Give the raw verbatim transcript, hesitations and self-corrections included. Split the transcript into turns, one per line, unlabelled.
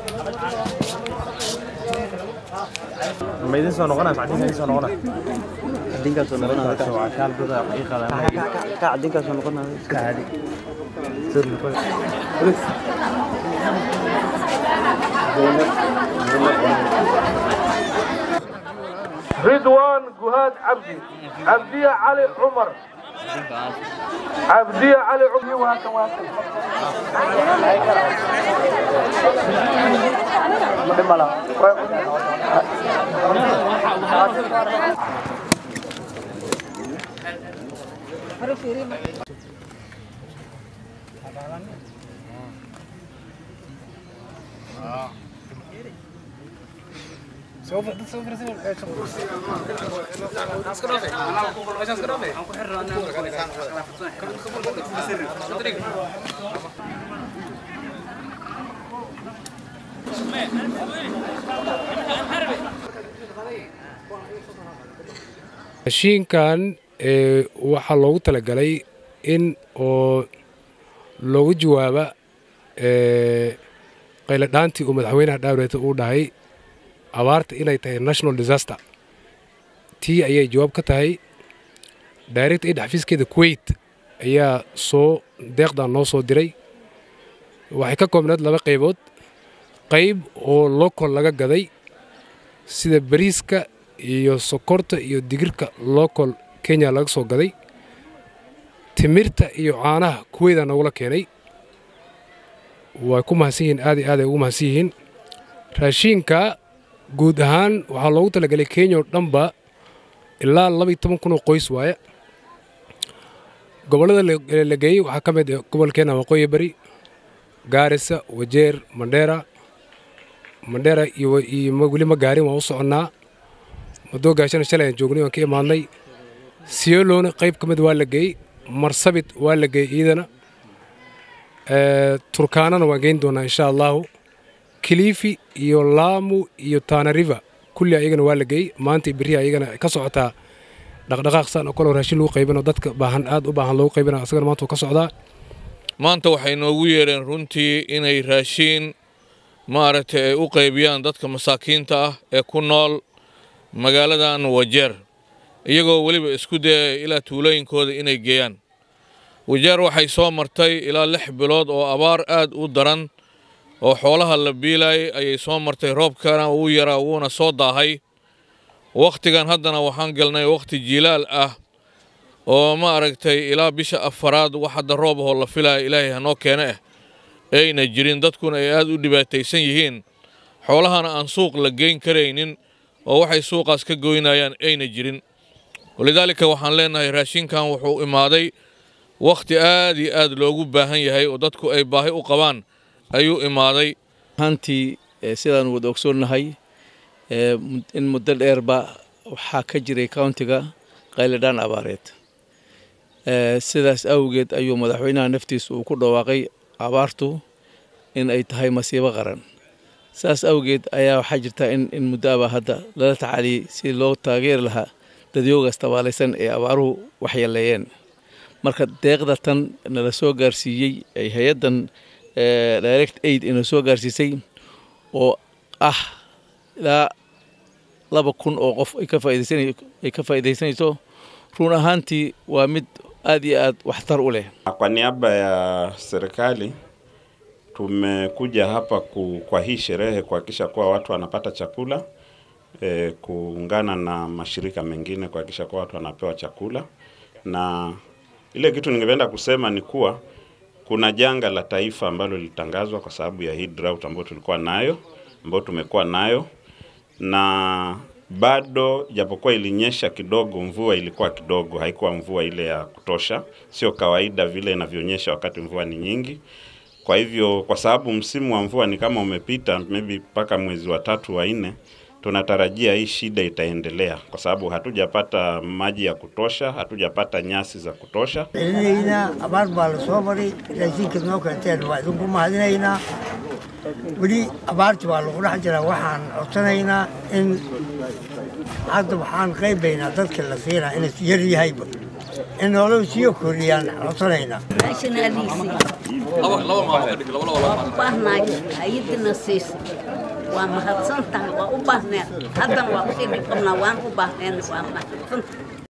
ما يدين سو نقنا بعدين يدين سو نقنا
دينك سو نقنا
سو عشان بدا حقيقة
كا دينك سو نقنا
كهذه سر نقول
رضوان جهاد عبدي عبدية علي عمر عبدية علي عمر وهكذا وهكذا سوف سوف
mashiinkan ee waxa loogu talagalay in oo loogu jawaaba ee qayla dhaantii uu madaxweynaha dhawreeta uu dhahay abaarta inay tahay national disaster tii ayay jawaab ka tahay direct aid xafiiskeeda Kuwait ayaa soo deeqdan noo soo diray waxay ka koobnayd laba qaybood qayb oo local laga gaday sida bariiska iyo sokorta iyo digirka local Kenya laga soo gaday timirta iyo caanaha Kuwait aan uga keenay way ku mahadsan aad iyo aad ay ugu mahadsan yihiin raashinka guud ahaan waxa loogu talagalay Kenya dhanba ilaa laba iyo toban kun oo qoys waaye gobolada la geeyay waxa ka mid ah gobolkeena Waqooyi Bari Garissa Wajeer Mandera Mandera iyo iyo wali ma gaarin waa u soconaa muddo gaashan shalay joognay oo ka imaanay Sioloona qayb ka mid waa la geeyay Marsabit waa la geeyay idana ee Turkaanana waan geyn doonaa insha Allah Kilifi iyo Lamu iyo Tana River kulli ayagana waa la geeyay maanta bariya ayagana ka socotaa dhaqdhaqaaqsan oo kala raashin lagu qaybino dadka baahan aad u baahan lagu qaybina asagana maanta ka socdaa
maanta waxay noogu yeereen runtii inay raashin maaragtay ay u qaybiyaan dadka masaakiinta ah ee ku nool magaaladan Wajeer iyagoo waliba isku day ilaa tuulooyinkooda inay geeyaan Wajeer waxay soo martay ilaa lix bilood oo abaar aad u daran oo xoolaha la biilay ayay soo martay roobkana uu yaraa wuuna soo daahay waqtigan haddana waxaan galnay waqti jilaal ah oo ma aragtay ilaa bisha afaraad wax hadda roob oo la filay Ilaahay hanoo keena ah ayna jirin dadkuna ay aad u dhibaataysan yihiin xoolahana aan suuq la geyn kareynin oo waxay suuqaas ka gooynayaan ayna jirin walidaalika waxaan leenahay raashinkan wuxuu imaaday waqti aad iyo aad loogu baahan yahay oo dadku ay baahi u qabaan ayuu imaaday
hantii sidaan wada ogsoonahay in muddo dheerba waxa ka jiray countiga qayladaan abaareed sidaas awgeed ayuu madaxweynaha naftiisa uu ku dhawaaqay abaartu in ay tahay masiibo qaran saas awgeed ayaa waxa jirta in in muddaaba hadda la tacaaliyay si loo taageer lahaa dadyoogaas tabaalaysan ee abaaruhu waxyeeleeyeen marka deeqda tan nala soo gaarsiiyay ay hay'adan direct aid in soo gaarsiisay oo ah ilaa laba kun oo qof ay ka faa'iideysanay ay ka faa'iideysanayso run ahaantii waa mid aad iyo aad waxtar u leh.
Kwa niaba ya serikali tumekuja hapa ku, kwa hii sherehe kuhakikisha kuwa watu wanapata chakula e, kuungana na mashirika mengine kuhakikisha kuwa watu wanapewa chakula, na ile kitu ningependa kusema ni kuwa kuna janga la taifa ambalo lilitangazwa kwa sababu ya hii drought ambayo tulikuwa nayo ambayo tumekuwa nayo, na bado japokuwa ilinyesha kidogo, mvua ilikuwa kidogo, haikuwa mvua ile ya kutosha, sio kawaida vile inavyonyesha wakati mvua ni nyingi. Kwa hivyo kwa sababu msimu wa mvua ni kama umepita maybe paka mwezi wa tatu wa nne, tunatarajia hii shida itaendelea kwa sababu hatujapata maji ya kutosha, hatujapata nyasi za kutosha.
Ina abar bal somari raashin kidno ka teen waa idinku mahadinayna wali abaartu waa lagu dhex jira waxaan codsanaynaa in hadda waxaan qaybaynaa dadka la fiiraa in yar yahayba in nolol sii kordhiyaan codsanayna
nationalisi laba laba ma ka dhig laba laba baahnay hay'adna siis waa mahadsantahay waa u baahnaa hadan waa u sii qabnaa waan u baahnaa waa mahadsantahay